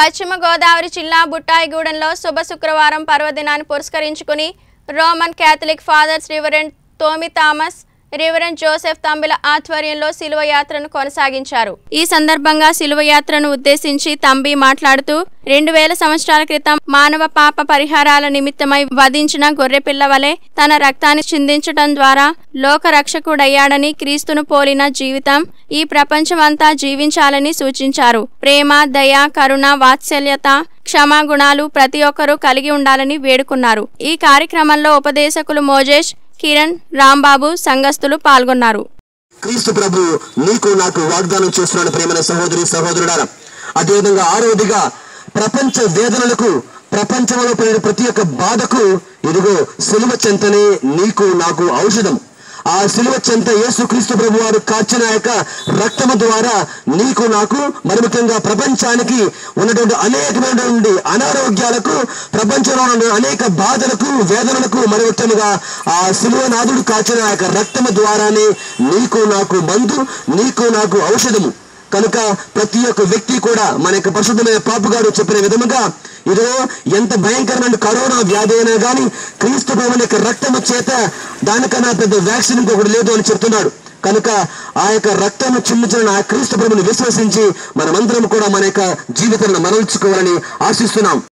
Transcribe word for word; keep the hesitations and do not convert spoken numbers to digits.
పశ్చిమ గోదావరి జిల్లా బుట్టాయిగూడెంలో శుభ శుక్రవారం పర్వదినాన్ని పురస్కరించుకుని Roman Catholic fathers reverend Tomi Thomas, reverend Joseph తంబిల ఆధ్వర్యంలో శిలువ యాత్రను కొనసాగించారు. ఈ సందర్భంగా శిలువ యాత్రను ఉద్దేశించి తంబి మాట్లాడుతూ రెండు వేల సంవత్సరాల క్రితం మానవ పాప పరిహారాల నిమిత్తమై వధించిన గొర్రెపిల్ల వలె తన రక్తాన్ని చిందించడం ద్వారా లోక రక్షకుడయ్యాడని, క్రీస్తును పోలిన జీవితం ఈ ప్రపంచమంతా జీవించాలని సూచించారు. ప్రేమ, దయ, కరుణ, వాత్సల్యత, క్షమాగుణాలు ప్రతి ఒక్కరూ కలిగి ఉండాలని వేడుకున్నారు. ఈ కార్యక్రమంలో ఉపదేశకులు మోజేష్, కిరణ్, రాంబాబు, సంఘస్థులు పాల్గొన్నారు. క్రీస్తు ప్రభు నీకు నాకు వాగ్దానం చేస్తున్నాడు. ప్రేమైన సహోదరి సహోదరుడారా, అదేవిధంగా ఆరోదిగా ప్రపంచ వేదనలకు, ప్రపంచంలో పడిన ప్రతి ఒక్క బాధకు ఇదిగో సిలువ చెంతనే నీకు నాకు ఔషధం. ఆ సిలువ చెంత యేసు క్రీస్తు ప్రభు వారు కాచిన యొక్క రక్తము ద్వారా నీకు నాకు, మరి ముఖ్యంగా ప్రపంచానికి ఉన్నటువంటి అనేకమైనటువంటి అనారోగ్యాలకు, ప్రపంచంలో ఉన్న అనేక బాధలకు, వేదనలకు మరి ముఖ్యంగా ఆ సిలువ నాథుడు కాచిన యొక్క రక్తము ద్వారానే నీకు నాకు మందు, నీకు నాకు ఔషధము. కనుక ప్రతి ఒక్క వ్యక్తి కూడా మన యొక్క పరిశుద్ధమైన పాపు గారు చెప్పిన విధముగా ఇదో ఎంత భయంకరమైన కరోనా వ్యాధి అయినా కానీ క్రీస్తు ప్రభువుని యొక్క రక్తము చేత దానికన్నా పెద్ద వ్యాక్సిన్ ఇంకొకటి లేదు అని చెప్తున్నాడు. కనుక ఆ యొక్క రక్తము చిందించిన ఆ క్రీస్తు ప్రభువుని విశ్వసించి మనమందరం కూడా మన యొక్క జీవితాలను మరల్చుకోవాలని ఆశిస్తున్నాం.